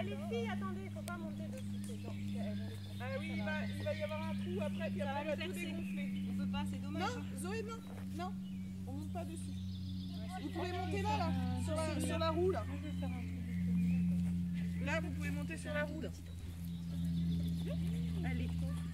les filles, attendez, faut pas monter dessus. Ah oui, il va y avoir un trou après, puis après, on va tout dégonfler. On peut pas, c'est dommage. Non, Zoé, non, non, on monte pas dessus. Vous pouvez monter là, sur la roue, là. Là, vous pouvez monter sur la roue, là. Allez.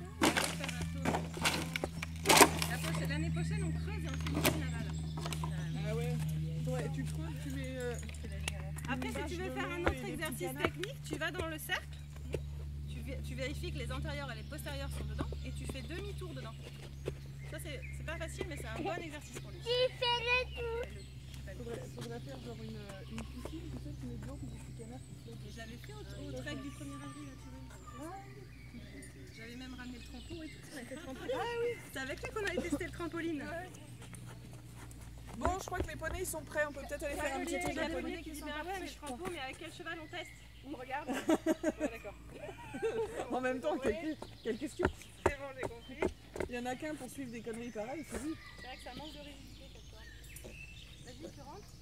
L'année prochaine, on creuse et on fait une piscine à là. Ah ouais. Ouais, tu creuses, tu mets... Après, si tu veux faire un autre exercice technique, tu vas dans le cercle, tu vérifies que les antérieurs et les postérieurs sont dedans et tu fais demi-tour dedans. Ça, c'est pas facile, mais c'est un bon exercice pour lui. Tu fais le tour. Faudrait faire genre une piscine, tu sais, tu mets de l'eau, puis des petits canards qui flottent. J'avais fait au trek du 1er avril, là, tu vois. J'avais même ramené le trampo et tout. On a fait le trampoline. Ah oui, c'est avec lui qu'on avait testé le trampoline. Ouais. Bon, je crois que les poneys ils sont prêts, on peut peut-être aller faire un petit tour de poney. Qui dit mais ouais, mais je trampo, mais avec quel cheval on teste? On regarde. Ouais, d'accord. En même temps, quelle question? C'est bon, j'ai compris. Il y en a qu'un pour suivre des conneries pareilles, c'est lui. C'est vrai que ça manque de rigidité quelque part. Vas-y, tu rentres.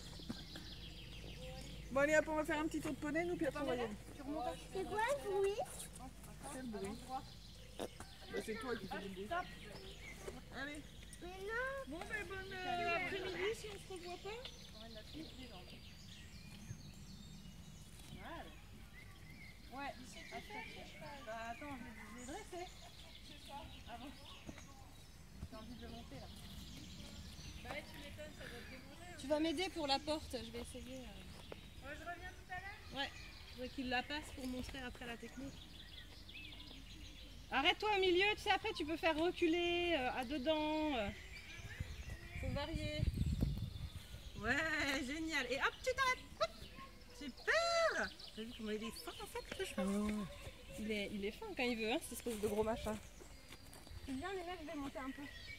Bon, allez hop, on va faire un petit tour de poney, nous, puis après on va y aller. Tu remontes à C'est quoi le bruit? Quel bruit? Bah, c'est toi qui fais du bruit. Allez. Mais non. Bon, ben bonne après-midi si on se revoit pas. Ouais. Bah attends, je l'ai dressé. Avant. J'ai envie de le monter là. Bah ouais, tu m'étonnes, ça doit te démanger. Tu vas m'aider pour la porte, je vais essayer. Moi, je reviens tout à l'heure. Ouais, je voudrais qu'il la passe pour montrer après la technique. Arrête-toi au milieu, tu sais, après tu peux faire reculer à dedans. Faut varier. Ouais, génial. Et hop, tu t'arrêtes. Hop. Super. T'as vu comment il est fin en fait, ce cheval? Il est fin quand il veut, hein, cette espèce de gros machin. C'est bien, les là, je vais monter un peu.